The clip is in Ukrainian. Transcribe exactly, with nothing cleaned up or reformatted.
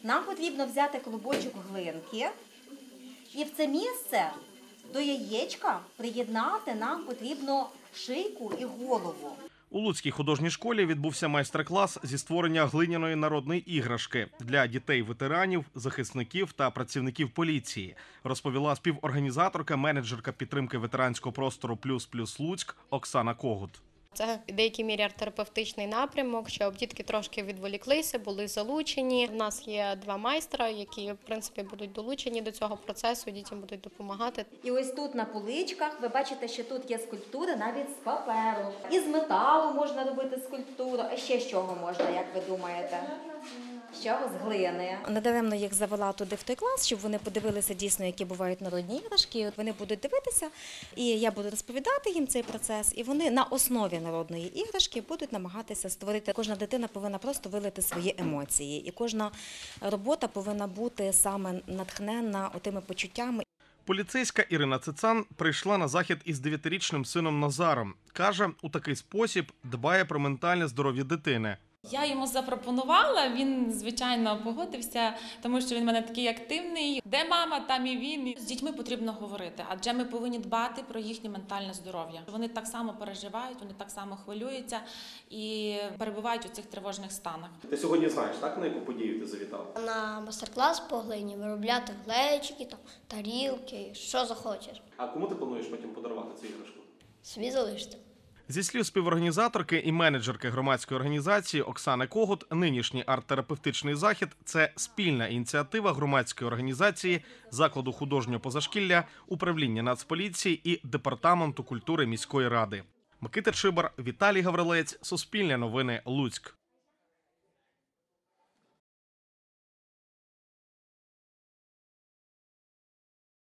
Нам потрібно взяти клубочок глинки і в це місце до яєчка приєднати нам потрібно шийку і голову. У Луцькій художній школі відбувся майстер-клас зі створення глиняної народної іграшки для дітей-ветеранів, захисників та працівників поліції, розповіла співорганізаторка, менеджерка підтримки ветеранського простору «Плюс Плюс Луцьк» Оксана Когут. Це в деякій мірі арт-терапевтичний напрямок, щоб дітки трошки відволіклися, були залучені. У нас є два майстра, які, в принципі, будуть долучені до цього процесу, дітям будуть допомагати. І ось тут на поличках ви бачите, що тут є скульптури навіть з паперу. І з металу можна робити скульптуру. А ще з чого можна, як ви думаєте? З чого? З глини. Недаремно їх завела туди в той клас, щоб вони подивилися дійсно, які бувають народні іграшки. От вони будуть дивитися, і я буду розповідати їм цей процес. І вони на основі народної іграшки будуть намагатися створити. Кожна дитина повинна просто вилити свої емоції. І кожна робота повинна бути саме натхненна отими почуттями. Поліцейська Ірина Цицан прийшла на захід із дев'ятирічним сином Назаром. Каже, у такий спосіб дбає про ментальне здоров'я дитини. Я йому запропонувала, він, звичайно, погодився, тому що він в мене такий активний. Де мама, там і він. З дітьми потрібно говорити, адже ми повинні дбати про їхнє ментальне здоров'я. Вони так само переживають, вони так само хвилюються і перебувають у цих тривожних станах. Ти сьогодні знаєш, так, на яку подію ти завітав? На майстер-клас по глині виробляти глечики, там, тарілки, що захочеш. А кому ти плануєш потім подарувати цю іграшку? Собі залишити. Зі слів співорганізаторки і менеджерки громадської організації Оксани Когут, нинішній арт-терапевтичний захід – це спільна ініціатива громадської організації, закладу художнього позашкілля, управління Нацполіції і Департаменту культури міської ради. Микита Чибар, Віталій Гаврилець, Суспільне новини, Луцьк.